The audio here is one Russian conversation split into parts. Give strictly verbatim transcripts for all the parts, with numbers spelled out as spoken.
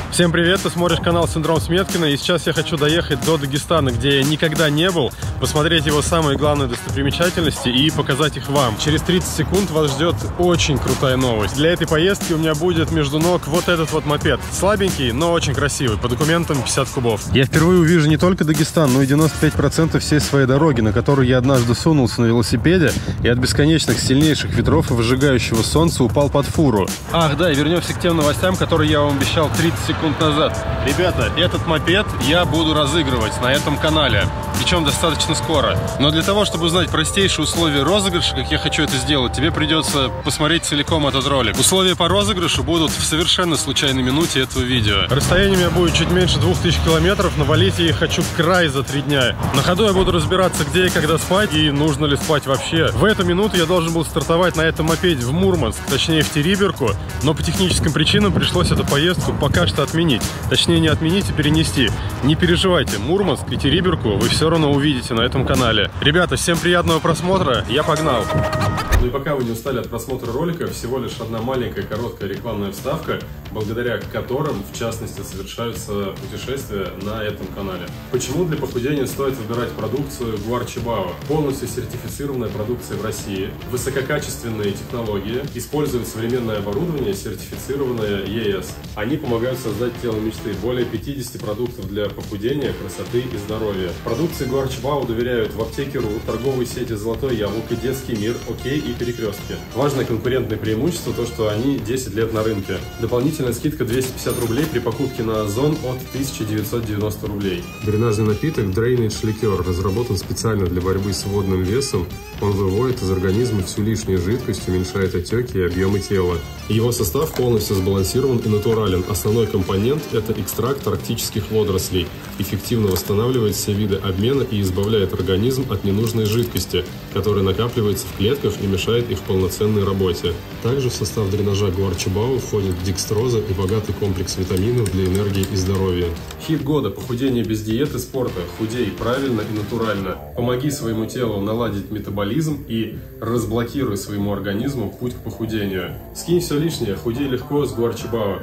Всем привет, ты смотришь канал Синдром Сметкина, и сейчас я хочу доехать до Дагестана, где я никогда не был, посмотреть его самые главные достопримечательности и показать их вам. Через тридцать секунд вас ждет очень крутая новость. Для этой поездки у меня будет между ног вот этот вот мопед. Слабенький, но очень красивый, по документам пятьдесят кубов. Я впервые увижу не только Дагестан, но и девяносто пять процентов всей своей дороги, на которую я однажды сунулся на велосипеде и от бесконечных сильнейших ветров и выжигающего солнца упал под фуру. Ах да, и вернемся к тем новостям, которые я вам обещал тридцать секунд назад. Ребята, этот мопед я буду разыгрывать на этом канале, причем достаточно скоро. Но для того, чтобы узнать простейшие условия розыгрыша, как я хочу это сделать, тебе придется посмотреть целиком этот ролик. Условия по розыгрышу будут в совершенно случайной минуте этого видео. Расстояние у меня будет чуть меньше двух тысяч километров, но валить я их хочу край за три дня. На ходу я буду разбираться, где и когда спать, и нужно ли спать вообще. В эту минуту я должен был стартовать на этом мопеде в Мурманск, точнее в Териберку, но по техническим причинам пришлось эту поездку пока что отменить. Точнее, не отменить и перенести. Не переживайте, Мурманск и Териберку вы все равно увидите на этом канале. Ребята, всем приятного просмотра, я погнал! Ну и пока вы не устали от просмотра ролика, всего лишь одна маленькая короткая рекламная вставка, благодаря которым, в частности, совершаются путешествия на этом канале. Почему для похудения стоит выбирать продукцию Guarchibao? Полностью сертифицированная продукция в России, высококачественные технологии, используют современное оборудование, сертифицированное е эс. Они помогают создать тело мечты. Более пятидесяти продуктов для похудения, красоты и здоровья. Продукции Guarchibao доверяют в аптеке.ру, торговой сети Золотое Яблоко, Детский мир, Окей и Перекрестки. Важное конкурентное преимущество то, что они десять лет на рынке. Дополнительная скидка двести пятьдесят рублей при покупке на Озон от тысячи девятисот девяноста рублей. Дренажный напиток Drainage Liqueur разработан специально для борьбы с водным весом. Он выводит из организма всю лишнюю жидкость, уменьшает отеки и объемы тела. Его состав полностью сбалансирован и натурален. Основной компонент – это экстракт арктических водорослей. Эффективно восстанавливает все виды обмена и избавляет организм от ненужной жидкости, которая накапливается в клетках и мешает их полноценной работе. Также в состав дренажа Guarchibao входит декстроза и богатый комплекс витаминов для энергии и здоровья. Хит года – похудение без диеты и спорта. Худей правильно и натурально. Помоги своему телу наладить метаболизм и разблокируй своему организму путь к похудению. Скинь все лишнее, худей легко с Guarchibao.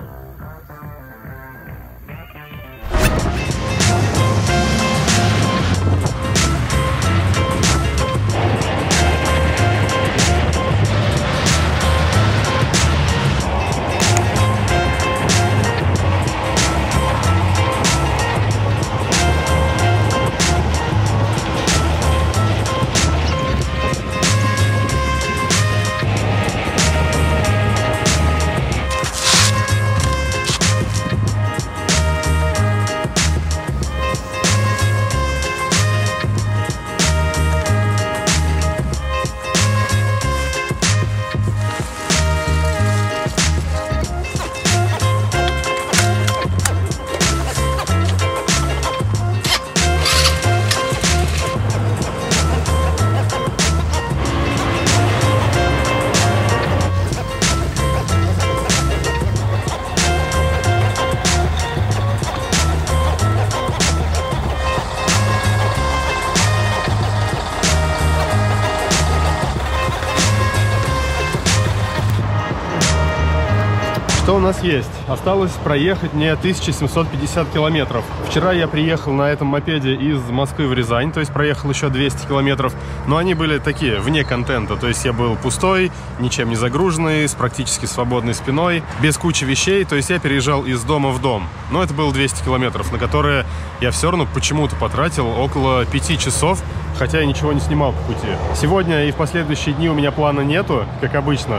Что у нас есть? Осталось проехать мне тысяча семьсот пятьдесят километров. Вчера я приехал на этом мопеде из Москвы в Рязань, то есть проехал еще двести километров. Но они были такие, вне контента. То есть я был пустой, ничем не загруженный, с практически свободной спиной, без кучи вещей. То есть я переезжал из дома в дом. Но это было двести километров, на которые я все равно почему-то потратил около пяти часов, хотя я ничего не снимал по пути. Сегодня и в последующие дни у меня плана нету, как обычно.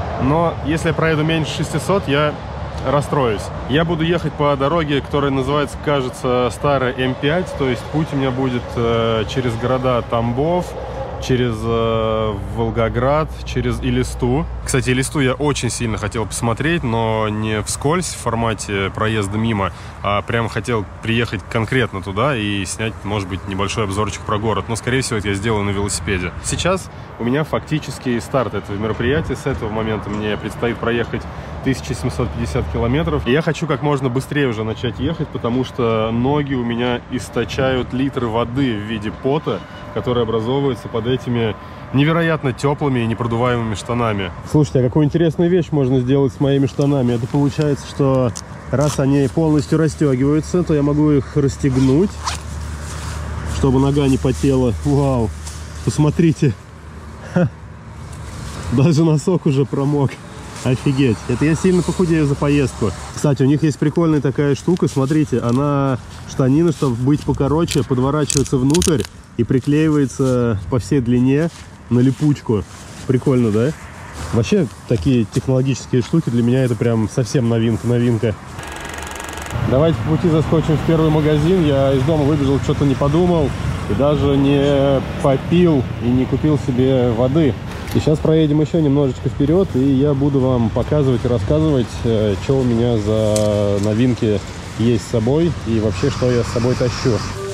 Но если я проеду меньше шестисот, я расстроюсь. Я буду ехать по дороге, которая называется, кажется, Старая М пять. То есть путь у меня будет э, через города Тамбов, через э, Волгоград, через Элисту. Кстати, Элисту я очень сильно хотел посмотреть, но не вскользь в формате проезда мимо, а прям хотел приехать конкретно туда и снять, может быть, небольшой обзорчик про город. Но, скорее всего, это я сделаю на велосипеде. Сейчас у меня фактически старт этого мероприятия. С этого момента мне предстоит проехать тысяча семьсот пятьдесят километров. И я хочу как можно быстрее уже начать ехать, потому что ноги у меня источают литры воды в виде пота, который образовывается под этими невероятно теплыми и непродуваемыми штанами. Слушайте, а какую интересную вещь можно сделать с моими штанами? Это получается, что раз они полностью расстегиваются, то я могу их расстегнуть, чтобы нога не потела. Вау, посмотрите. Ха. Даже носок уже промок. Офигеть. Это я сильно похудею за поездку. Кстати, у них есть прикольная такая штука. Смотрите, она, штанина, чтобы быть покороче, подворачивается внутрь и приклеивается по всей длине на липучку. Прикольно, да? Вообще, такие технологические штуки для меня это прям совсем новинка-новинка. Давайте по пути заскочим в первый магазин. Я из дома выбежал, что-то не подумал. И даже не попил и не купил себе воды. И сейчас проедем еще немножечко вперед, и я буду вам показывать и рассказывать, что у меня за новинки есть с собой и вообще, что я с собой тащу.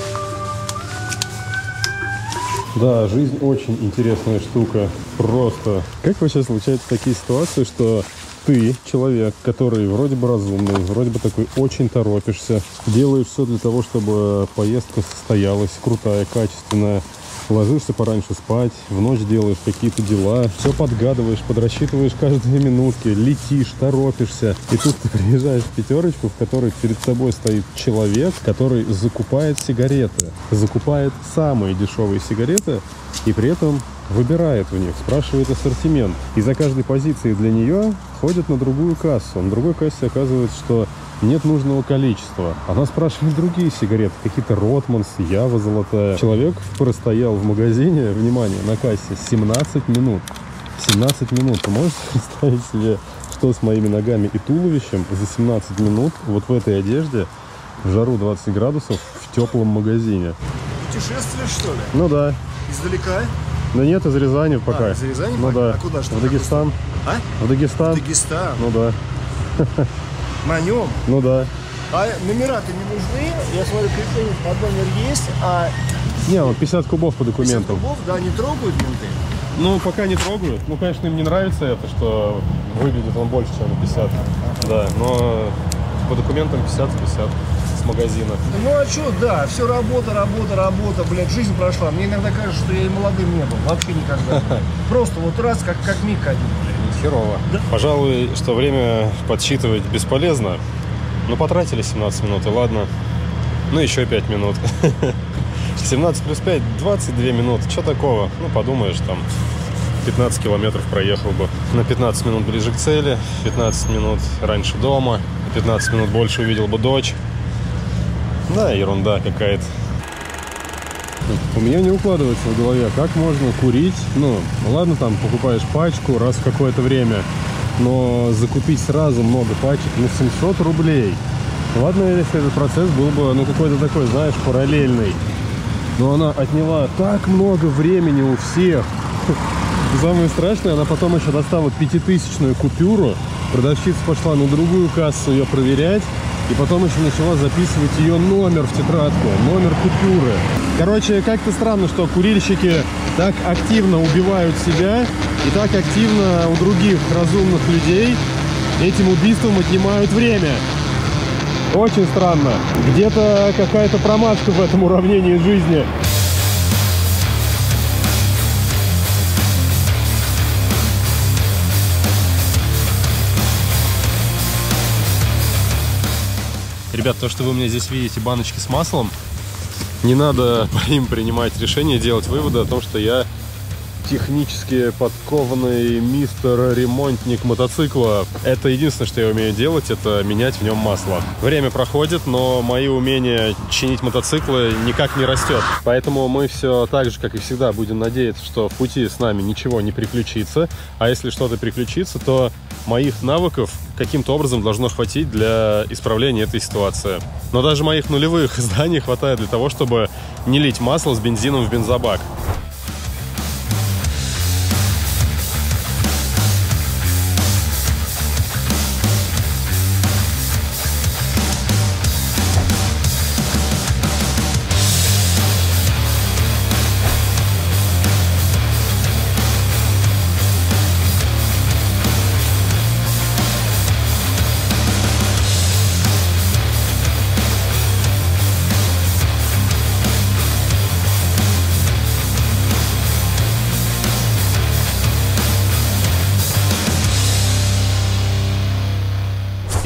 Да, жизнь очень интересная штука. Просто. Как вообще случаются такие ситуации, что ты, человек, который вроде бы разумный, вроде бы такой очень торопишься, делаешь все для того, чтобы поездка состоялась, крутая, качественная, ложишься пораньше спать, в ночь делаешь какие-то дела, все подгадываешь, подрасчитываешь каждые минутки, летишь, торопишься. И тут ты приезжаешь в пятерочку, в которой перед тобой стоит человек, который закупает сигареты. Закупает самые дешевые сигареты и при этом выбирает в них, спрашивает ассортимент. И за каждой позицией для нее ходит на другую кассу. На другой кассе оказывается, что нет нужного количества. Она спрашивает другие сигареты, какие-то Ротманс, Ява золотая. Человек простоял в магазине, внимание, на кассе семнадцать минут. семнадцать минут. Вы можете представить себе, что с моими ногами и туловищем за семнадцать минут вот в этой одежде в жару двадцать градусов в теплом магазине? Путешествие, что ли? Ну да. Издалека? Да нет, из Рязани пока. А, из Рязани? Ну да. А куда что? В Дагестан. А? В Дагестан. В Дагестан. Ну да. На нем? Ну да. А номера-то не нужны? Я смотрю, крепление под номер есть, а... Не, вот пятьдесят кубов по документам. пятьдесят кубов, да, не трогают менты? Ну, пока не трогают. Ну, конечно, им не нравится это, что выглядит он больше, чем на пятьдесят. Ага. Да, но по документам пятьдесят пятьдесят с магазина. Ну, а что, да, все работа, работа, работа, блядь, жизнь прошла. Мне иногда кажется, что я и молодым не был. Вообще никогда. Просто вот раз, как, как миг один, блядь. Херово. Да. Пожалуй, что время подсчитывать бесполезно. Ну, потратили семнадцать минут, и ладно. Ну, еще пять минут. семнадцать плюс пять, двадцать две минуты. Что такого? Ну, подумаешь, там пятнадцать километров проехал бы. На пятнадцать минут ближе к цели, пятнадцать минут раньше дома, пятнадцать минут больше увидел бы дочь. Да, ерунда какая-то. У меня не укладывается в голове, как можно курить. Ну, ладно, там покупаешь пачку раз в какое-то время, но закупить сразу много пачек на семьсот рублей. Ладно, если этот процесс был бы, ну, какой-то такой, знаешь, параллельный. Но она отняла так много времени у всех. Самое страшное, она потом еще достала пятитысячную купюру. Продавщица пошла на другую кассу ее проверять. И потом еще начала записывать ее номер в тетрадку, номер купюры. Короче, как-то странно, что курильщики так активно убивают себя и так активно у других разумных людей этим убийством отнимают время. Очень странно. Где-то какая-то промашка в этом уравнении жизни. Ребят, то, что вы у меня здесь видите баночки с маслом, не надо по им принимать решение, делать выводы о том, что я технически подкованный мистер-ремонтник мотоцикла. Это единственное, что я умею делать, это менять в нем масло. Время проходит, но мои умения чинить мотоциклы никак не растет. Поэтому мы все так же, как и всегда, будем надеяться, что в пути с нами ничего не приключится. А если что-то приключится, то моих навыков каким-то образом должно хватить для исправления этой ситуации. Но даже моих нулевых знаний хватает для того, чтобы не лить масло с бензином в бензобак.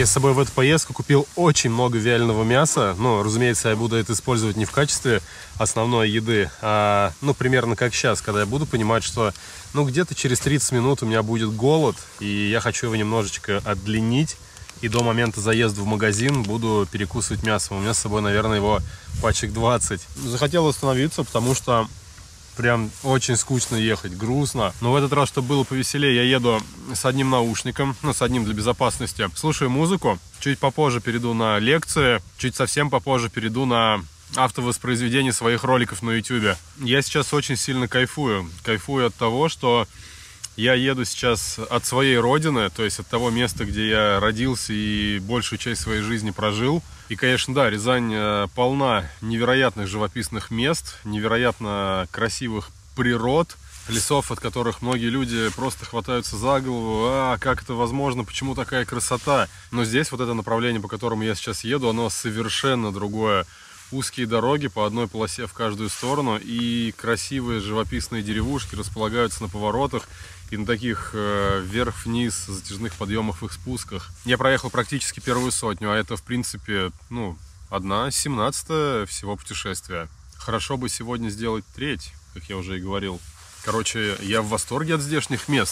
с собой в эту поездку купил очень много вяленого мяса. Ну, разумеется, я буду это использовать не в качестве основной еды, а, ну, примерно как сейчас, когда я буду понимать, что, ну, где-то через тридцать минут у меня будет голод, и я хочу его немножечко отдлинить, и до момента заезда в магазин буду перекусывать мясом. У меня с собой, наверное, его пачек двадцать. Захотел остановиться, потому что прям очень скучно ехать, грустно. Но в этот раз, чтобы было повеселее, я еду с одним наушником, ну, с одним для безопасности. Слушаю музыку, чуть попозже перейду на лекции, чуть совсем попозже перейду на автовоспроизведение своих роликов на ютубе. Я сейчас очень сильно кайфую. Кайфую от того, что я еду сейчас от своей родины, то есть от того места, где я родился и большую часть своей жизни прожил. И, конечно, да, Рязань полна невероятных живописных мест, невероятно красивых природ, лесов, от которых многие люди просто хватаются за голову. А, как это возможно, почему такая красота? Но здесь вот это направление, по которому я сейчас еду, оно совершенно другое. Узкие дороги по одной полосе в каждую сторону, и красивые живописные деревушки располагаются на поворотах и на таких э, вверх-вниз затяжных подъемах и спусках. Я проехал практически первую сотню, а это, в принципе, ну, одна семнадцатая всего путешествия. Хорошо бы сегодня сделать треть, как я уже и говорил. Короче, я в восторге от здешних мест.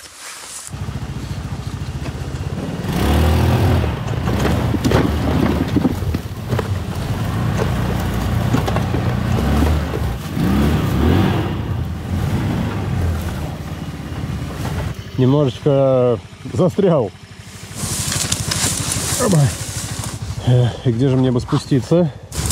Немножечко застрял. И где же мне бы спуститься?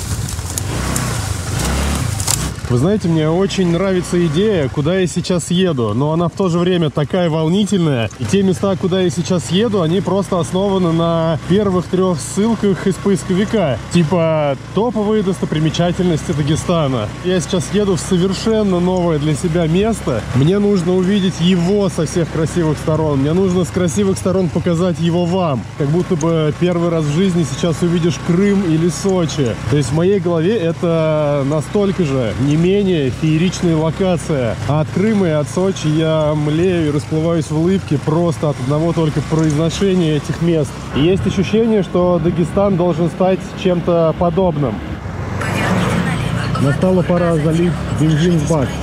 Вы знаете, мне очень нравится идея, куда я сейчас еду, но она в то же время такая волнительная. И те места, куда я сейчас еду, они просто основаны на первых трех ссылках из поисковика. Типа топовые достопримечательности Дагестана. Я сейчас еду в совершенно новое для себя место. Мне нужно увидеть его со всех красивых сторон. Мне нужно с красивых сторон показать его вам. Как будто бы первый раз в жизни сейчас увидишь Крым или Сочи. То есть в моей голове это настолько же не менее фееричная локация. А от Крыма и от Сочи я млею и расплываюсь в улыбке просто от одного только произношения этих мест. И есть ощущение, что Дагестан должен стать чем-то подобным. Настала пора залить бензин в бак.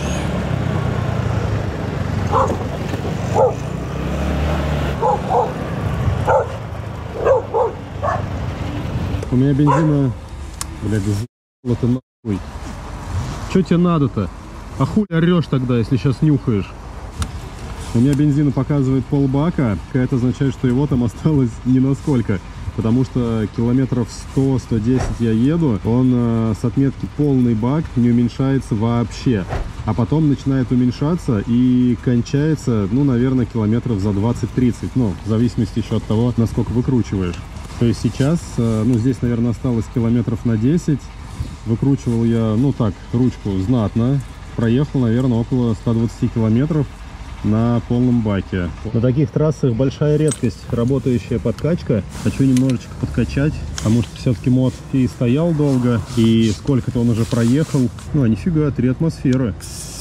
У меня бензина... Блядь, это нахуй. Что тебе надо-то? А хуй орешь тогда, если сейчас нюхаешь? У меня бензина показывает полбака, это означает, что его там осталось не насколько. Потому что километров сто — сто десять я еду, он э, с отметки полный бак не уменьшается вообще. А потом начинает уменьшаться и кончается, ну, наверное, километров за двадцать-тридцать. Ну, в зависимости еще от того, насколько выкручиваешь. То есть сейчас, э, ну, здесь, наверное, осталось километров на десять. Выкручивал я, ну так, ручку знатно. Проехал, наверное, около ста двадцати километров на полном баке. На таких трассах большая редкость работающая подкачка. Хочу немножечко подкачать, потому что все-таки мод и стоял долго, и сколько-то он уже проехал. Ну, а нифига, три атмосферы.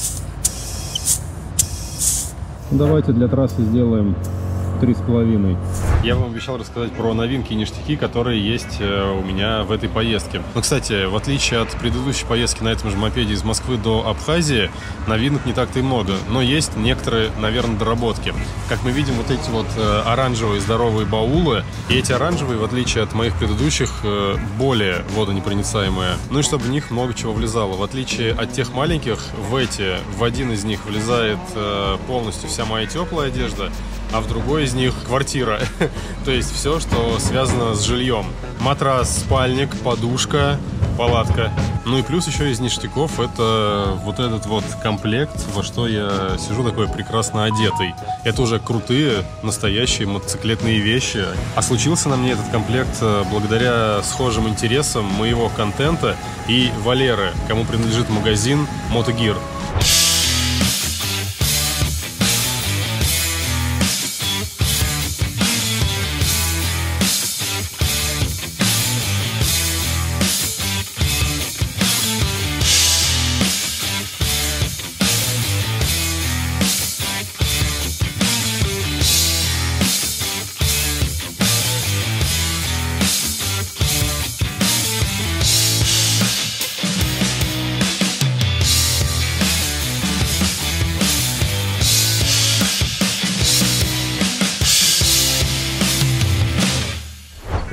Давайте для трассы сделаем три с половиной. Я вам обещал рассказать про новинки и ништяки, которые есть у меня в этой поездке. Но, кстати, в отличие от предыдущей поездки на этом же мопеде из Москвы до Абхазии, новинок не так-то и много. Но есть некоторые, наверное, доработки. Как мы видим, вот эти вот оранжевые здоровые баулы. И эти оранжевые, в отличие от моих предыдущих, более водонепроницаемые. Ну и чтобы в них много чего влезало. В отличие от тех маленьких, в эти, в один из них влезает полностью вся моя теплая одежда, а в другой из них квартира. То есть все, что связано с жильем. Матрас, спальник, подушка, палатка. Ну и плюс еще из ништяков это вот этот вот комплект, во что я сижу такой прекрасно одетый. Это уже крутые, настоящие мотоциклетные вещи. А случился на мне этот комплект благодаря схожим интересам моего контента и Валеры, кому принадлежит магазин Мотогир.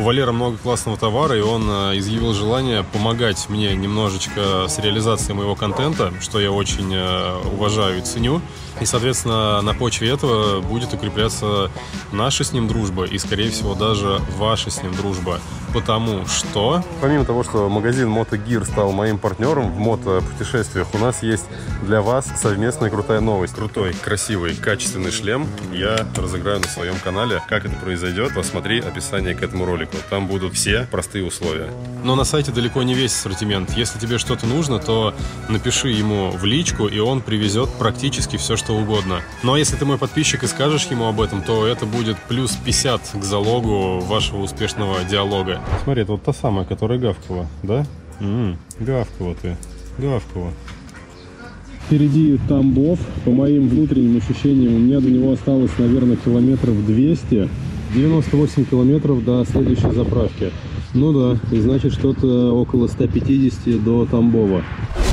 Валера много классного товара, и он изъявил желание помогать мне немножечко с реализацией моего контента, что я очень уважаю и ценю. И, соответственно, на почве этого будет укрепляться наша с ним дружба и, скорее всего, даже ваша с ним дружба. Потому что, помимо того, что магазин MotoGear стал моим партнером в мотопутешествиях, у нас есть для вас совместная крутая новость. Крутой, красивый, качественный шлем я разыграю на своем канале. Как это произойдет, посмотри описание к этому ролику. Там будут все простые условия. Но на сайте далеко не весь ассортимент. Если тебе что-то нужно, то напиши ему в личку, и он привезет практически все, что угодно. Ну а если ты мой подписчик и скажешь ему об этом, то это будет плюс пятьдесят к залогу вашего успешного диалога. Смотри, это вот та самая, которая гавкала, да? М-м, гавкала ты, гавкала. Впереди Тамбов. По моим внутренним ощущениям, у меня до него осталось, наверное, километров двести. девяносто восемь километров до следующей заправки. Ну да, и значит, что-то около ста пятидесяти до Тамбова.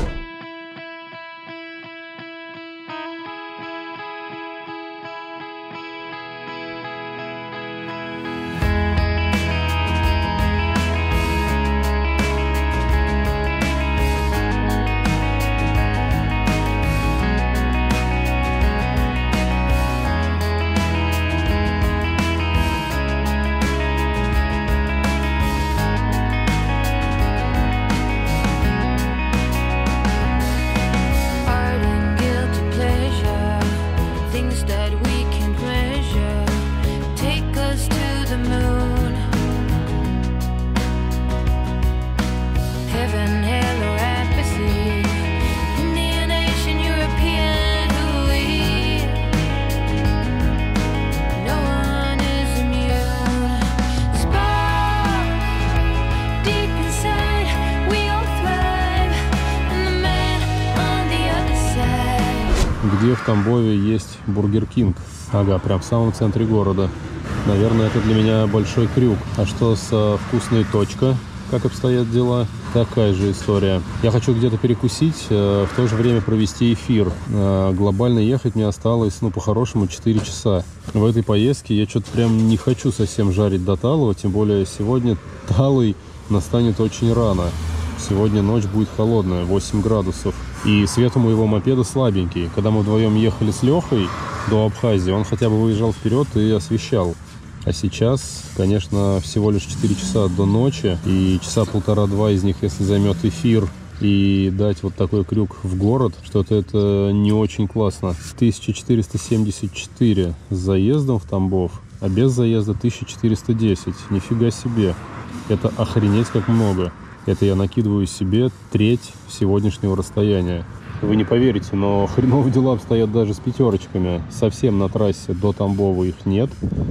Где в Тамбове есть Бургер Кинг? Ага, прям в самом центре города. Наверное, это для меня большой крюк. А что с вкусной точкой? Как обстоят дела? Такая же история. Я хочу где-то перекусить, в то же время провести эфир. Глобально ехать мне осталось, ну, по-хорошему, четыре часа. В этой поездке я что-то прям не хочу совсем жарить до талого, тем более сегодня талый настанет очень рано. Сегодня ночь будет холодная, восемь градусов. И свет у моего мопеда слабенький. Когда мы вдвоем ехали с Лехой до Абхазии, он хотя бы выезжал вперед и освещал. А сейчас, конечно, всего лишь четыре часа до ночи. И часа полтора-два из них, если займет эфир и дать вот такой крюк в город, что-то это не очень классно. тысяча четыреста семьдесят четыре с заездом в Тамбов, а без заезда тысяча четыреста десять. Нифига себе. Это охренеть как много. Это я накидываю себе треть сегодняшнего расстояния. Вы не поверите, но хреново дела обстоят даже с пятерочками. Совсем на трассе до Тамбова их нет.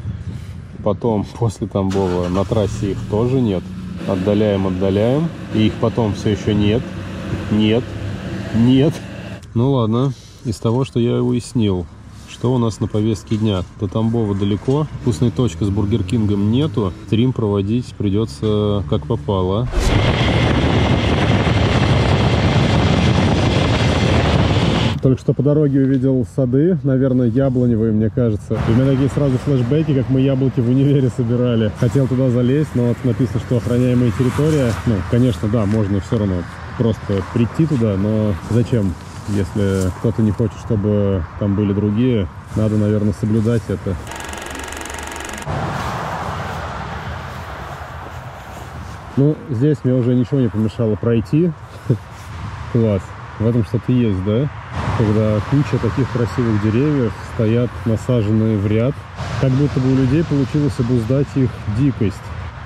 Потом, после Тамбова, на трассе их тоже нет. Отдаляем, отдаляем. И их потом все еще нет. Нет. Нет. Ну ладно. Из того, что я уяснил, что у нас на повестке дня? До Тамбова далеко. Вкусной точки с Бургер Кингом нету. Стрим проводить придется как попало. Только что по дороге увидел сады, наверное, яблоневые, мне кажется. И у меня такие сразу флешбеки, как мы яблоки в универе собирали. Хотел туда залезть, но вот написано, что охраняемая территория. Ну, конечно, да, можно все равно просто прийти туда, но зачем? Если кто-то не хочет, чтобы там были другие, надо, наверное, соблюдать это. Ну, здесь мне уже ничего не помешало пройти. Класс. В этом что-то есть, да? Когда куча таких красивых деревьев стоят насаженные в ряд. Как будто бы у людей получилось обуздать их дикость.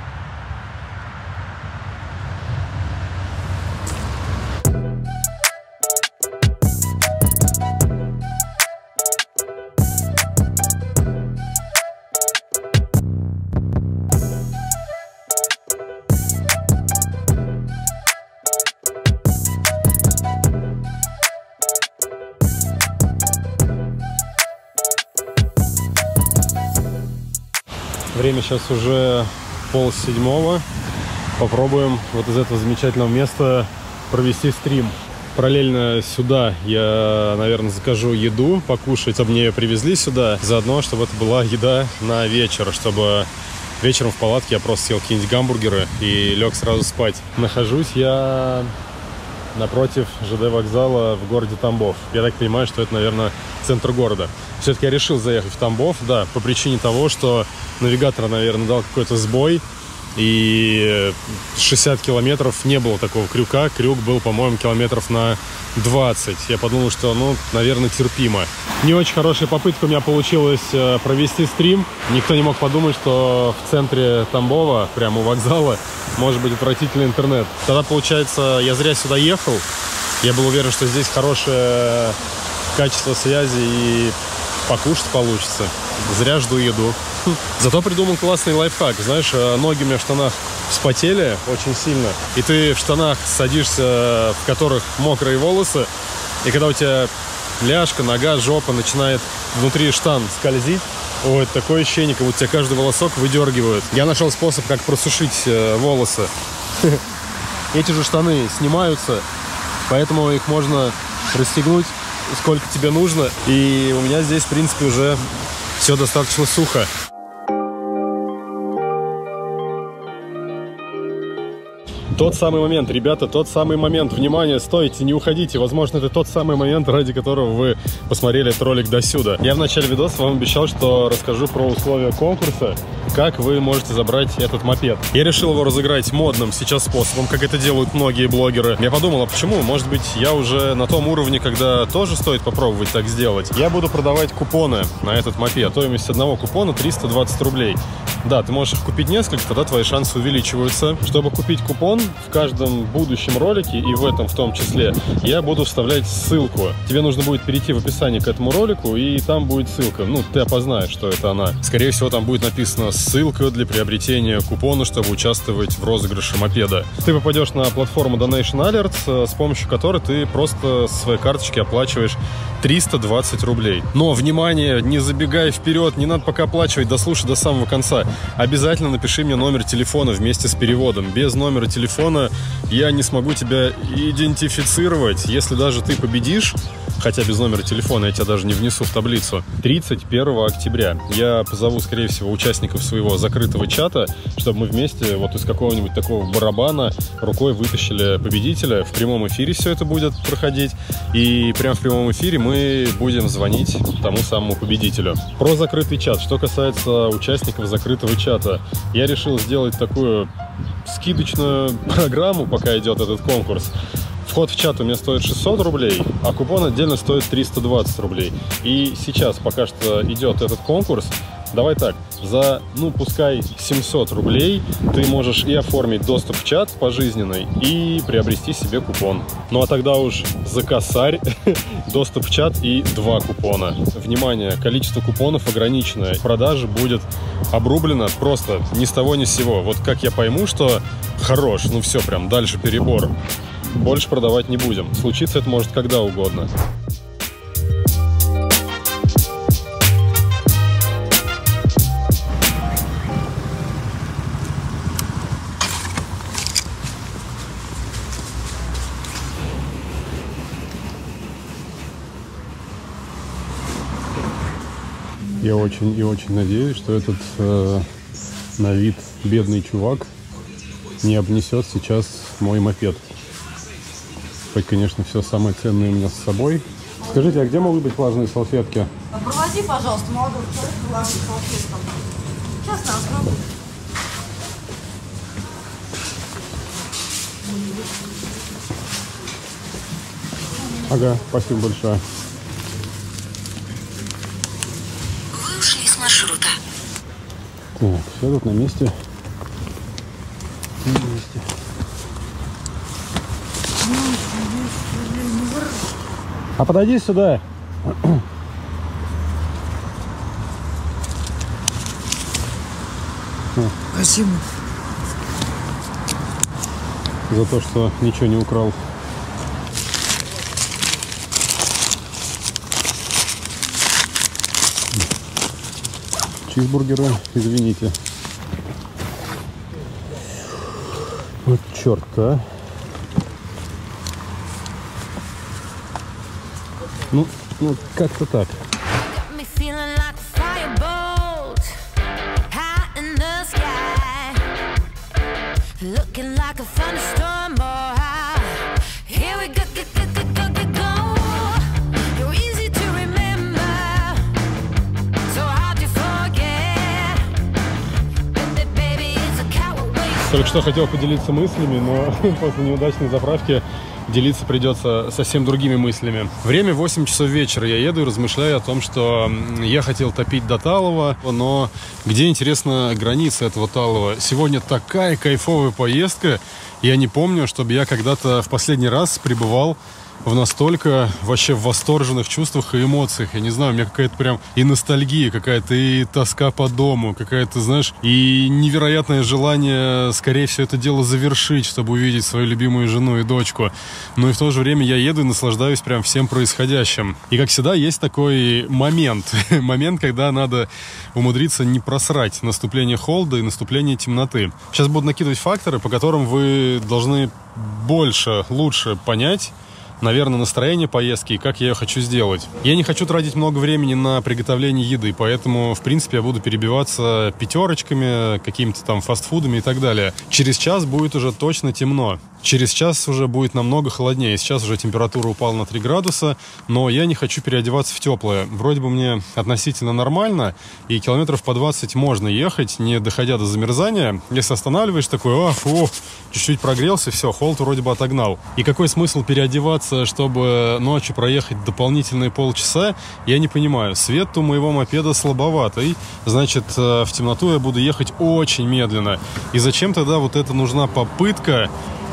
Время сейчас уже пол седьмого. Попробуем вот из этого замечательного места провести стрим. Параллельно сюда я, наверное, закажу еду покушать, чтобы мне ее привезли сюда. Заодно, чтобы это была еда на вечер, чтобы вечером в палатке я просто съел какие-нибудь гамбургеры и лег сразу спать. Нахожусь я напротив ЖД вокзала в городе Тамбов. Я так понимаю, что это, наверное, центр города. Все-таки я решил заехать в Тамбов, да, по причине того, что навигатор, наверное, дал какой-то сбой. И шестьдесят километров не было такого крюка. Крюк был, по-моему, километров на двадцать. Я подумал, что, ну, наверное, терпимо. Не очень хорошая попытка у меня получилась провести стрим. Никто не мог подумать, что в центре Тамбова, прямо у вокзала, может быть отвратительный интернет. Тогда, получается, я зря сюда ехал. Я был уверен, что здесь хорошее качество связи и покушать получится. Зря жду еду. Зато придумал классный лайфхак. Знаешь, ноги у меня в штанах вспотели очень сильно. И ты в штанах садишься, в которых мокрые волосы. И когда у тебя ляжка, нога, жопа начинает внутри штан скользить, ой, такое ощущение, как будто тебя каждый волосок выдергивают. Я нашел способ, как просушить волосы. Эти же штаны снимаются, поэтому их можно расстегнуть сколько тебе нужно. И у меня здесь, в принципе, уже все достаточно сухо. Тот самый момент, ребята, тот самый момент. Внимание, стойте, не уходите. Возможно, это тот самый момент, ради которого вы посмотрели этот ролик досюда. Я в начале видоса вам обещал, что расскажу про условия конкурса, как вы можете забрать этот мопед. Я решил его разыграть модным сейчас способом, как это делают многие блогеры. Я подумал, а почему? Может быть, я уже на том уровне, когда тоже стоит попробовать так сделать. Я буду продавать купоны на этот мопед. Стоимость одного купона триста двадцать рублей. Да, ты можешь их купить несколько, тогда твои шансы увеличиваются. Чтобы купить купон, в каждом будущем ролике, и в этом в том числе, я буду вставлять ссылку. Тебе нужно будет перейти в описание к этому ролику, и там будет ссылка. Ну, ты опознаешь, что это она. Скорее всего, там будет написано ссылка для приобретения купона, чтобы участвовать в розыгрыше мопеда. Ты попадешь на платформу Donation Alerts, с помощью которой ты просто со своей карточки оплачиваешь триста двадцать рублей. Но, внимание, не забегай вперед, не надо пока оплачивать, дослушай до самого конца. Обязательно напиши мне номер телефона вместе с переводом. Без номера телефона я не смогу тебя идентифицировать. Если даже ты победишь, хотя без номера телефона я тебя даже не внесу в таблицу, тридцать первого октября я позову, скорее всего, участников своего закрытого чата, чтобы мы вместе вот из какого-нибудь такого барабана рукой вытащили победителя. В прямом эфире все это будет проходить. И прямо в прямом эфире мы будем звонить тому самому победителю. Про закрытый чат. Что касается участников закрытого чата, я решил сделать такую скидочную программу, пока идет этот конкурс. Вход в чат у меня стоит шестьсот рублей, а купон отдельно стоит триста двадцать рублей. И сейчас, пока что идет этот конкурс, давай так, за, ну, пускай семьсот рублей ты можешь и оформить доступ в чат пожизненный, и приобрести себе купон. Ну а тогда уж за косарь доступ в чат и два купона. Внимание, количество купонов ограниченное. Продажа будет обрублена просто ни с того ни с сего. Вот как я пойму, что хорош, ну все, прям дальше перебор, больше продавать не будем. Случиться это может когда угодно. Я очень и очень надеюсь, что этот э, на вид бедный чувак не обнесет сейчас мой мопед. Хоть, конечно, все самое ценное у меня с собой. Скажите, а где могут быть влажные салфетки? Проводи, пожалуйста, молодой человек к влажным салфеткам. Сейчас нас пробуем. Ага, спасибо большое. Вы ушли с маршрута. Так, все тут на месте. На месте. А подойди сюда. Спасибо. За то, что ничего не украл. Чизбургеры, извините. Вот черт-то, а. Ну, ну как-то так. Me feeling like a firebolt high in the sky. Looking like a thunderstorm, oh, here we go, go, go, go, go, go, go. You're easy to remember, so hard to forget. Baby, baby, it's a coward way. Только что хотел поделиться мыслями, но после неудачной заправки делиться придется совсем другими мыслями. Время восемь часов вечера. Я еду и размышляю о том, что я хотел топить до талого, но где, интересно, граница этого талого? Сегодня такая кайфовая поездка. Я не помню, чтобы я когда-то в последний раз пребывал в настолько вообще в восторженных чувствах и эмоциях. Я не знаю, у меня какая-то прям и ностальгия какая-то, и тоска по дому, какая-то, знаешь, и невероятное желание скорее все это дело завершить, чтобы увидеть свою любимую жену и дочку. Но и в то же время я еду и наслаждаюсь прям всем происходящим. И, как всегда, есть такой момент. Момент, когда надо умудриться не просрать наступление холода и наступление темноты. Сейчас буду накидывать факторы, по которым вы должны больше, лучше понять, наверное, настроение поездки и как я ее хочу сделать. Я не хочу тратить много времени на приготовление еды, поэтому, в принципе, я буду перебиваться пятерочками, какими-то там фастфудами и так далее. Через час будет уже точно темно. Через час уже будет намного холоднее. Сейчас уже температура упала на три градуса, но я не хочу переодеваться в теплое. Вроде бы мне относительно нормально, и километров по двадцать можно ехать, не доходя до замерзания. Если останавливаешь, такой, а, фу, чуть-чуть прогрелся, все, холод вроде бы отогнал. И какой смысл переодеваться, чтобы ночью проехать дополнительные полчаса, я не понимаю. Свет у моего мопеда слабоватый, значит, в темноту я буду ехать очень медленно. И зачем тогда вот это нужна попытка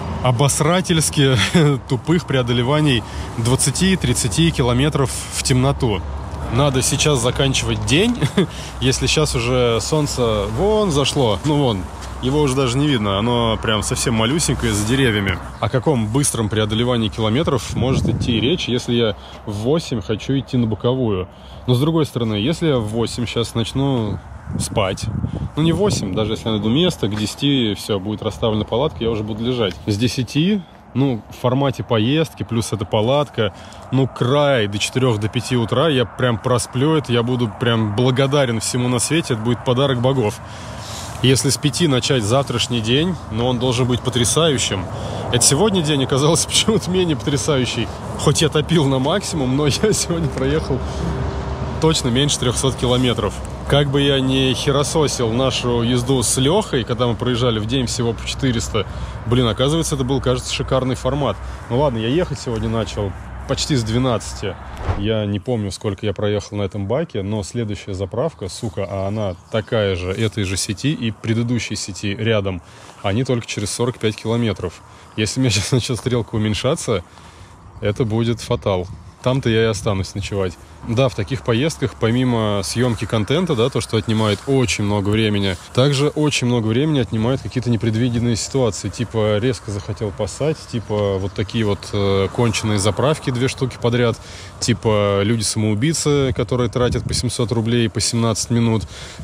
обосрательски тупых преодолеваний двадцати-тридцати километров в темноту? Надо сейчас заканчивать день, если сейчас уже солнце вон зашло, ну вон, его уже даже не видно, оно прям совсем малюсенькое за деревьями. О каком быстром преодолевании километров может идти речь, если я в восемь хочу идти на боковую? Но с другой стороны, если я в восемь сейчас начну спать, ну не в восемь, даже если я найду место, к десяти все, будет расставлена палатка, я уже буду лежать. С десяти, ну, в формате поездки, плюс эта палатка, ну, край до четырёх, до пяти утра, я прям просплю это, я буду прям благодарен всему на свете, это будет подарок богов. Если с пяти начать завтрашний день, ну, он должен быть потрясающим. Это сегодня день оказался почему-то менее потрясающий. Хоть я топил на максимум, но я сегодня проехал точно меньше трехсот километров. Как бы я не херососил нашу езду с Лехой, когда мы проезжали в день всего по четыреста, блин, оказывается, это был, кажется, шикарный формат. Ну ладно, я ехать сегодня начал почти с двенадцати. Я не помню, сколько я проехал на этом баке, но следующая заправка, сука, а она такая же, этой же сети и предыдущей сети рядом, они только через сорок пять километров. Если у меня сейчас начнет стрелка уменьшаться, это будет фатал. Там-то я и останусь ночевать. Да, в таких поездках, помимо съемки контента, да, то, что отнимает очень много времени, также очень много времени отнимают какие-то непредвиденные ситуации. Типа резко захотел поссать, типа вот такие вот э, конченые заправки, две штуки подряд, типа люди-самоубийцы, которые тратят по семьсот рублей по семнадцать минут,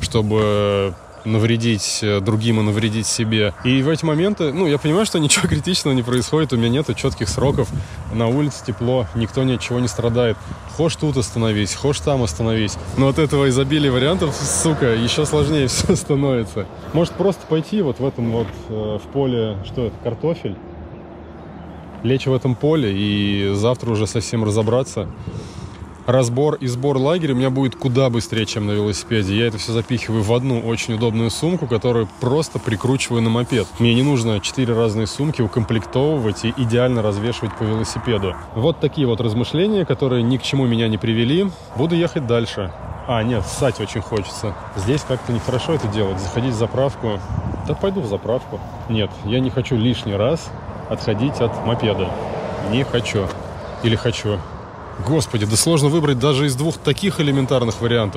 чтобы навредить другим и навредить себе. И в эти моменты, ну, я понимаю, что ничего критичного не происходит, у меня нету четких сроков, на улице тепло, никто ни от чего не страдает. Хошь тут остановись, хошь там остановись. Но от этого изобилия вариантов, сука, еще сложнее все становится. Может просто пойти вот в этом вот, э, в поле, что это, картофель? Лечь в этом поле и завтра уже совсем разобраться. Разбор и сбор лагеря у меня будет куда быстрее, чем на велосипеде. Я это все запихиваю в одну очень удобную сумку, которую просто прикручиваю на мопед. Мне не нужно четыре разные сумки укомплектовывать и идеально развешивать по велосипеду. Вот такие вот размышления, которые ни к чему меня не привели. Буду ехать дальше. А, нет, ссать очень хочется. Здесь как-то нехорошо это делать, заходить в заправку. Да пойду в заправку. Нет, я не хочу лишний раз отходить от мопеда. Не хочу. Или хочу. Господи, да сложно выбрать даже из двух таких элементарных вариантов.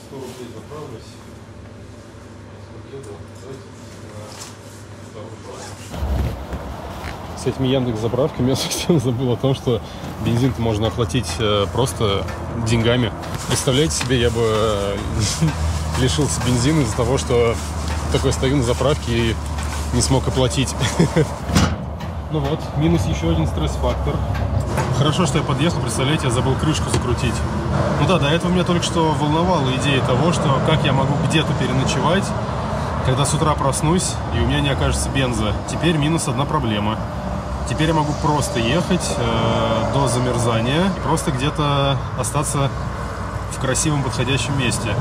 С этими Яндекс.Заправками я совсем забыл о том, что бензин-то можно оплатить просто деньгами. Представляете себе, я бы лишился бензина из-за того, что такой стою на заправке и не смог оплатить. Ну вот, минус еще один стресс-фактор. Хорошо, что я подъехал, представляете, я забыл крышку закрутить. Ну да, до этого меня только что волновала идея того, что как я могу где-то переночевать, когда с утра проснусь, и у меня не окажется бенза. Теперь минус одна проблема. Теперь я могу просто ехать э, до замерзания, просто где-то остаться в красивом подходящем месте.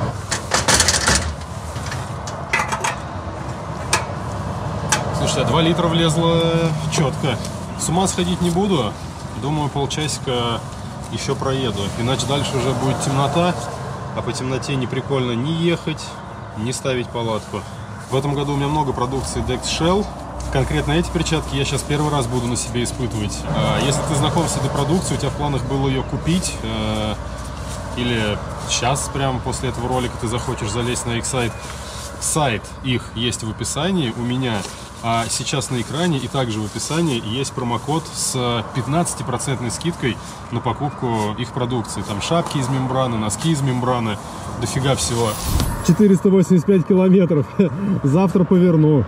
Слушайте, два литра влезло четко. С ума сходить не буду. Думаю, полчасика еще проеду. Иначе дальше уже будет темнота, а по темноте не прикольно ни ехать, ни ставить палатку. В этом году у меня много продукции Dex Shell. Конкретно эти перчатки я сейчас первый раз буду на себе испытывать. Если ты знаком с этой продукцией, у тебя в планах было ее купить, или сейчас прямо после этого ролика ты захочешь залезть на их сайт, сайт их есть в описании у меня, а сейчас на экране и также в описании есть промокод с пятнадцатипроцентной скидкой на покупку их продукции. Там шапки из мембраны, носки из мембраны, дофига всего. четыреста восемьдесят пять километров. Завтра поверну.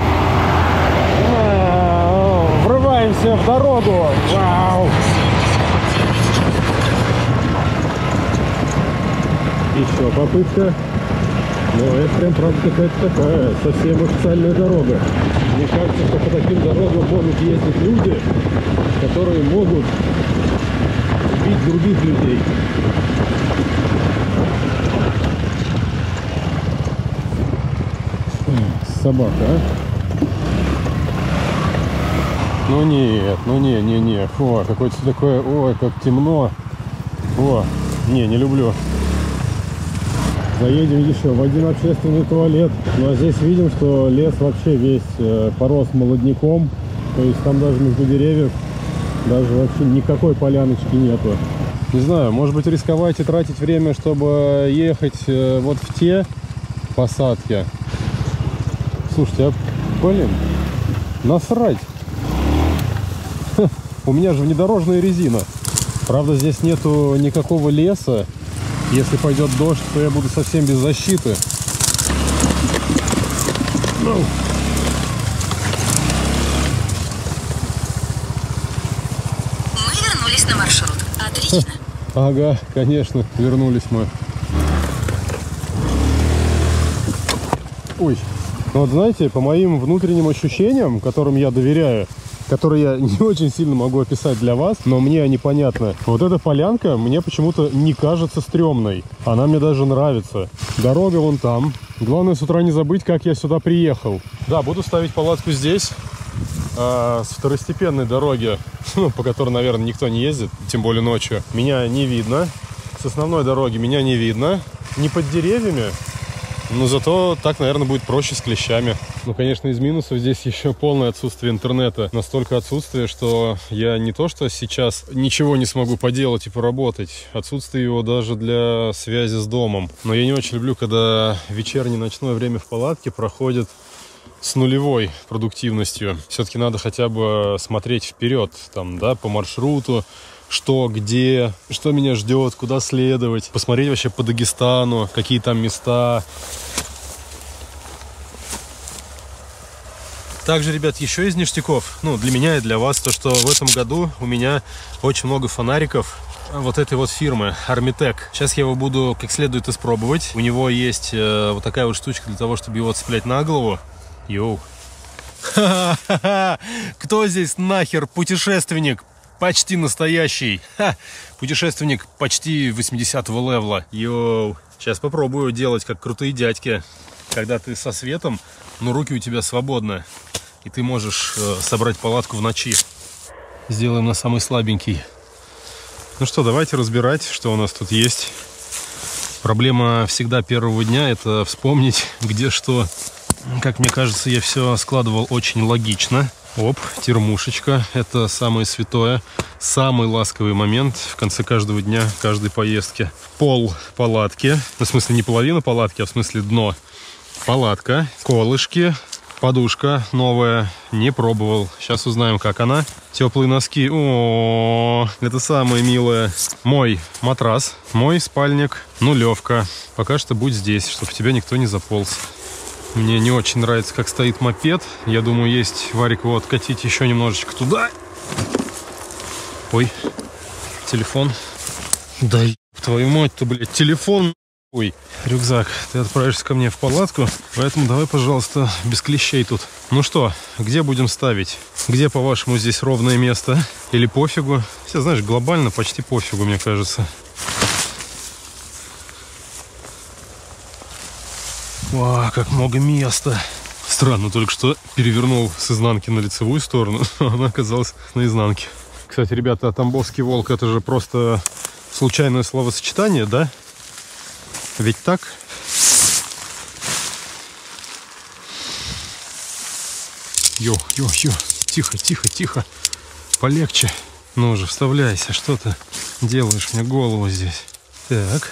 Врываемся в дорогу. Вау! Еще попытка. Но это прям, правда, какая-то такая совсем официальная дорога. Мне кажется, что по таким дорогам могут ездить люди, которые могут убить других людей. Собака, а? Ну нет, ну не, не, не. О, какое-то такое, ой, как темно. О, не, не люблю. Заедем еще в один общественный туалет. Ну а здесь видим, что лес вообще весь э, порос молодняком. То есть там даже между деревьев даже вообще никакой поляночки нету. Не знаю, может быть, рисковать и тратить время, чтобы ехать э, вот в те посадки. Слушайте, а, блин, насрать. Ха, у меня же внедорожная резина. Правда, здесь нету никакого леса. Если пойдет дождь, то я буду совсем без защиты. Ну. Мы вернулись на маршрут. Отлично. Ага, конечно, вернулись мы. Ой, ну вот знаете, по моим внутренним ощущениям, которым я доверяю, которые я не очень сильно могу описать для вас, но мне они понятны. Вот эта полянка мне почему-то не кажется стрёмной. Она мне даже нравится. Дорога вон там. Главное с утра не забыть, как я сюда приехал. Да, буду ставить палатку здесь, а, с второстепенной дороги, ну, по которой, наверное, никто не ездит, тем более ночью. Меня не видно. С основной дороги меня не видно. Не под деревьями. Но зато так, наверное, будет проще с клещами. Ну, конечно, из минусов здесь еще полное отсутствие интернета. Настолько отсутствие, что я не то что сейчас ничего не смогу поделать и поработать. Отсутствие его даже для связи с домом. Но я не очень люблю, когда вечернее ночное время в палатке проходит с нулевой продуктивностью. Все-таки надо хотя бы смотреть вперед, там, да, по маршруту. Что, где, что меня ждет, куда следовать. Посмотреть вообще по Дагестану, какие там места. Также, ребят, еще из ништяков, ну, для меня и для вас, то, что в этом году у меня очень много фонариков вот этой вот фирмы Armitec. Сейчас я его буду как следует испробовать. У него есть э, вот такая вот штучка для того, чтобы его цеплять на голову. Йоу. Ха-ха-ха! Кто здесь нахер путешественник? Почти настоящий. Ха! Путешественник почти восьмидесятого левела. Йоу. Сейчас попробую делать как крутые дядьки. Когда ты со светом, но руки у тебя свободны. И ты можешь э, собрать палатку в ночи. Сделаем на самый слабенький. Ну что, давайте разбирать, что у нас тут есть. Проблема всегда первого дня — это вспомнить, где что. Как мне кажется, я все складывал очень логично. Оп, термушечка. Это самое святое, самый ласковый момент в конце каждого дня, каждой поездки. Пол палатки. В смысле не половина палатки, а в смысле дно. Палатка, колышки, подушка новая. Не пробовал. Сейчас узнаем, как она. Теплые носки. О, это самое милое. Мой матрас, мой спальник, нулевка. Пока что будь здесь, чтобы в тебя никто не заполз. Мне не очень нравится, как стоит мопед. Я думаю, есть варик его откатить еще немножечко туда. Ой, телефон. Да, твою мать-то, блядь, телефон Ой, рюкзак, ты отправишься ко мне в палатку, поэтому давай, пожалуйста, без клещей тут. Ну что, где будем ставить? Где, по-вашему, здесь ровное место? Или пофигу? Все, знаешь, глобально почти пофигу, мне кажется. Вау, как много места. Странно, только что перевернул с изнанки на лицевую сторону, а она оказалась на изнанке. Кстати, ребята, Тамбовский волк — это же просто случайное словосочетание, да? Ведь так? Йо, йо, йо. Тихо, тихо, тихо. Полегче. Ну уже, вставляйся. Что ты делаешь мне голову здесь? Так.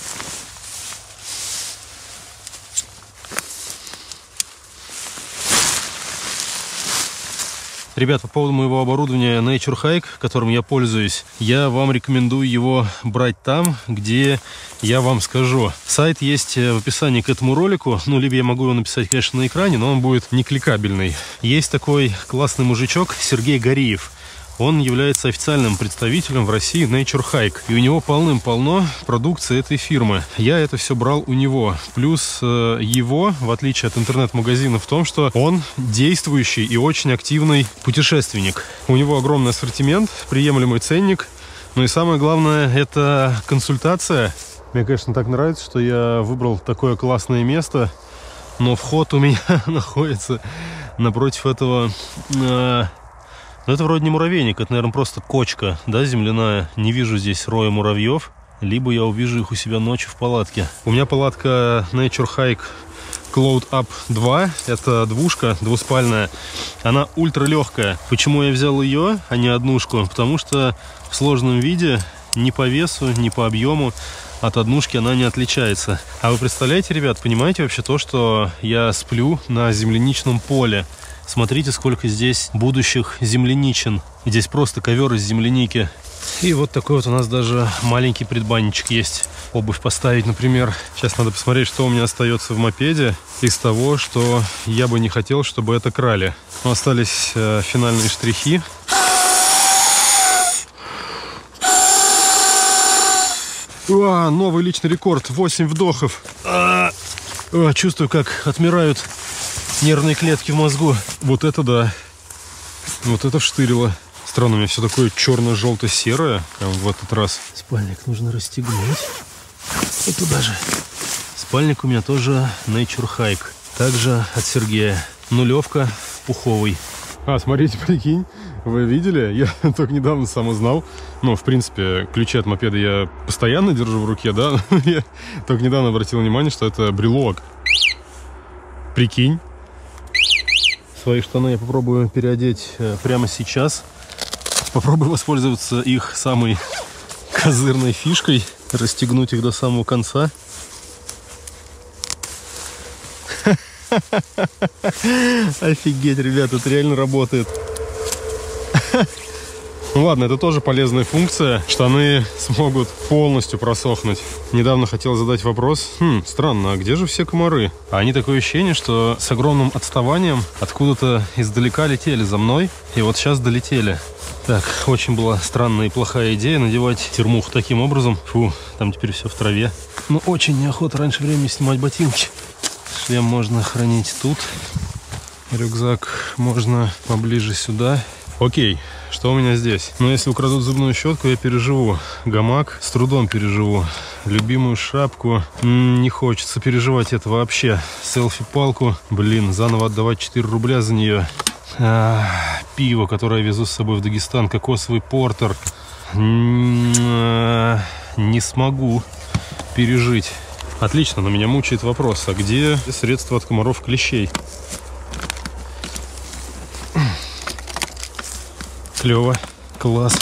Ребят, по поводу моего оборудования Nature Hike, которым я пользуюсь, я вам рекомендую его брать там, где я вам скажу. Сайт есть в описании к этому ролику, ну, либо я могу его написать, конечно, на экране, но он будет не кликабельный. Есть такой классный мужичок Сергей Гориев. Он является официальным представителем в России Nature Hike. И у него полным-полно продукции этой фирмы. Я это все брал у него. Плюс э, его, в отличие от интернет-магазина, в том, что он действующий и очень активный путешественник. У него огромный ассортимент, приемлемый ценник. Ну и самое главное, это консультация. Мне, конечно, так нравится, что я выбрал такое классное место. Но вход у меня находится напротив этого... Э, Но это вроде не муравейник, это, наверное, просто кочка, да, земляная. Не вижу здесь роя муравьев, либо я увижу их у себя ночью в палатке. У меня палатка Nature Hike Cloud Up два, это двушка, двуспальная. Она ультралегкая. Почему я взял ее, а не однушку? Потому что в сложном виде, ни по весу, ни по объему, от однушки она не отличается. А вы представляете, ребят, понимаете вообще то, что я сплю на земляничном поле? Смотрите, сколько здесь будущих земляничин. Здесь просто ковер из земляники. И вот такой вот у нас даже маленький предбанничек есть. Обувь поставить, например. Сейчас надо посмотреть, что у меня остается в мопеде из того, что я бы не хотел, чтобы это крали. Но остались э, финальные штрихи. Уа, новый личный рекорд. восемь вдохов. А, а, чувствую, как отмирают нервные клетки в мозгу. Вот это да. Вот это вштырило. Странно, у меня все такое черно-желто-серое. Прям в этот раз. Спальник нужно расстегнуть. И туда же. Спальник у меня тоже Nature Hike. Также от Сергея. Нулевка, пуховый. А, смотрите, прикинь. Вы видели? Я только недавно сам узнал. Ну, в принципе, ключи от мопеда я постоянно держу в руке, да? Я только недавно обратил внимание, что это брелок. Прикинь. Свои штаны я попробую переодеть прямо сейчас. Попробую воспользоваться их самой козырной фишкой. Расстегнуть их до самого конца. Офигеть, ребят, это реально работает. Ну ладно, это тоже полезная функция. Штаны смогут полностью просохнуть. Недавно хотел задать вопрос. Хм, странно, а где же все комары? А они такое ощущение, что с огромным отставанием откуда-то издалека летели за мной. И вот сейчас долетели. Так, очень была странная и плохая идея надевать термуху таким образом. Фу, там теперь все в траве. Ну, очень неохота раньше времени снимать ботинки. Шлем можно хранить тут. Рюкзак можно поближе сюда. Окей, что у меня здесь? Ну, если украдут зубную щетку, я переживу. Гамак с трудом переживу. Любимую шапку. М-м, не хочется переживать это вообще. Селфи-палку. Блин, заново отдавать четыре рубля за нее. А, пиво, которое я везу с собой в Дагестан. Кокосовый портер. М-м, не смогу пережить. Отлично, но меня мучает вопрос. А где средства от комаров, клещей? Клево. Класс.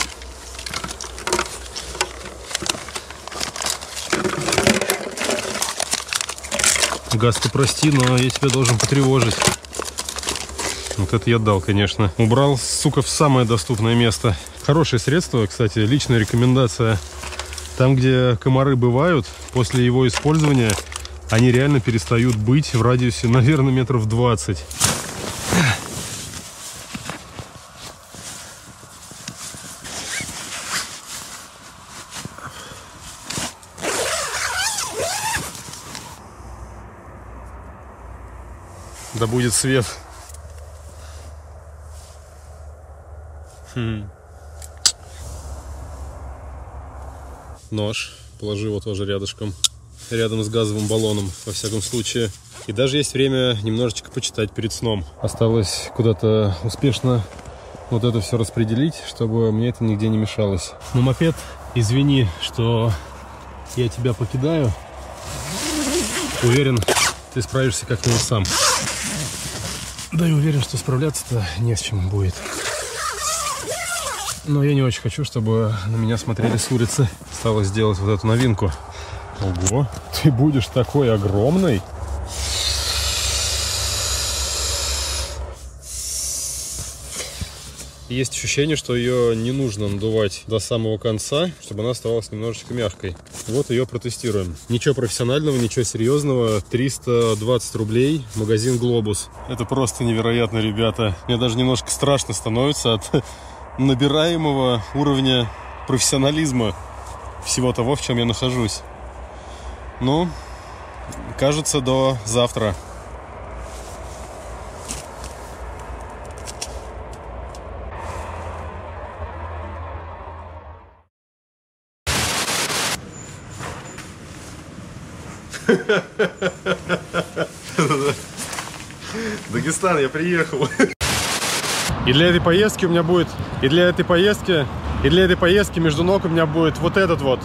Газ, ты прости, но я тебя должен потревожить. Вот это я дал, конечно. Убрал, сука, в самое доступное место. Хорошее средство, кстати, личная рекомендация. Там, где комары бывают, после его использования они реально перестают быть в радиусе, наверное, метров двадцать. Да будет свет. Хм. Нож. Положи его тоже рядышком. Рядом с газовым баллоном, во всяком случае. И даже есть время немножечко почитать перед сном. Осталось куда-то успешно вот это все распределить, чтобы мне это нигде не мешалось. Ну, мопед, извини, что я тебя покидаю. Уверен, ты справишься как-нибудь сам. Да и уверен, что справляться-то не с чем будет. Но я не очень хочу, чтобы на меня смотрели с улицы. Осталось сделать вот эту новинку. Ого, ты будешь такой огромный. Есть ощущение, что ее не нужно надувать до самого конца, чтобы она оставалась немножечко мягкой. Вот ее протестируем. Ничего профессионального, ничего серьезного. триста двадцать рублей, магазин «Глобус». Это просто невероятно, ребята. Мне даже немножко страшно становится от набираемого уровня профессионализма всего того, в чем я нахожусь. Ну, кажется, до завтра. Дагестан, я приехал. И для этой поездки у меня будет, и для этой поездки, и для этой поездки между ног у меня будет вот этот вот.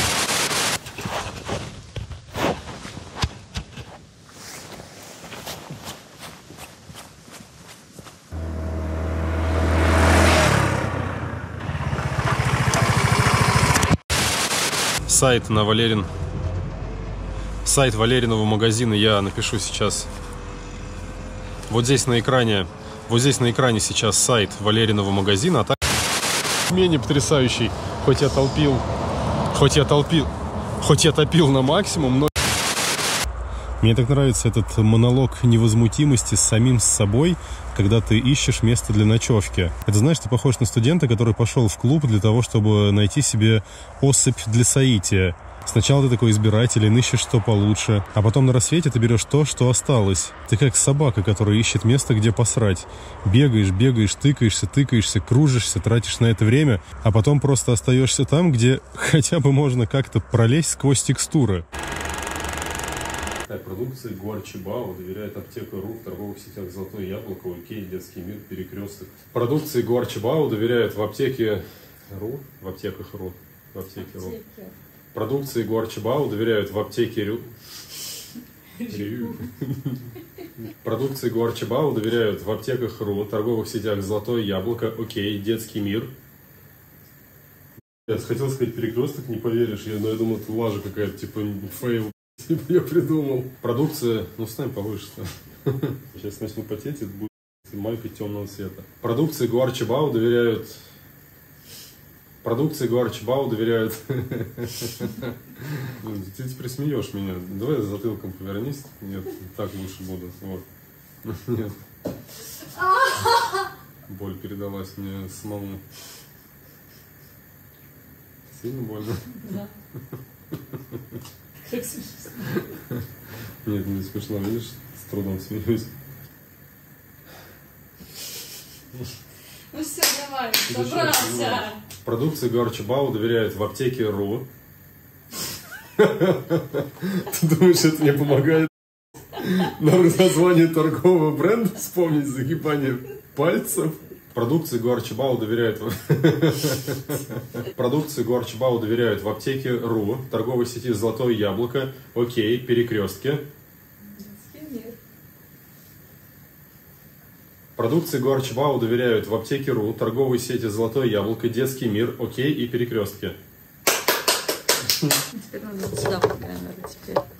Сайт на Валерин. Сайт Валериного магазина я напишу сейчас. Вот здесь на экране. Вот здесь на экране сейчас сайт Валериного магазина. А так менее потрясающий. Хоть я толпил. Хоть я толпил. Хоть я топил на максимум, но. Мне так нравится этот монолог невозмутимости с самим с собой, когда ты ищешь место для ночевки. Это, знаешь, ты похож на студента, который пошел в клуб для того, чтобы найти себе особь для соития. Сначала ты такой избиратель, ищешь что получше, а потом на рассвете ты берешь то, что осталось. Ты как собака, которая ищет место, где посрать. Бегаешь, бегаешь, тыкаешься, тыкаешься, кружишься, тратишь на это время, а потом просто остаешься там, где хотя бы можно как-то пролезть сквозь текстуры. Продукции Гуарчибао доверяет аптека.ру в торговых сетях «Золотое яблоко», Окей, Детский мир, Перекресток. Продукции Гуарчибао доверяют в аптеке.ру, в аптеках.ру, в аптеке.ру. Продукции Гуарчибао доверяют в аптеке.ру. Продукции Гуарчибао доверяют в аптеках.ру, торговых сетях «Золотое яблоко», Окей, Детский мир. Я хотел сказать Перекресток, не поверишь, я, но я думал, это лажа какая-то, типа фейл. Типа я придумал. Продукция, ну встань повыше. Сейчас начну потеть, это будет майка темного цвета. Продукции Гуарчибао доверяют. Продукции Гуарчибао доверяют. Ты теперь смеешь меня. Давай за затылком повернись. Нет, так лучше буду. Вот. Нет. Боль передалась мне самому. Сильно больно? Да. Как смешно. Нет, не смешно, видишь, с трудом смеюсь. Ну все, давай, собрался. Продукции Гуарчибао доверяют в аптеке.ру. Ты думаешь, это мне помогает название торгового бренда вспомнить, загибание пальцев? Продукции Гуарчибао доверяют Продукции Гуарчибао доверяют в аптеке.ру, торговой сети «Золотое яблоко», Окей, Перекрестке. Продукции Гуарчибао доверяют в аптеке.ру, торговой сети «Золотое яблоко», Детский мир, Окей и Перекрестке. Теперь надо сюда по камеру теперь.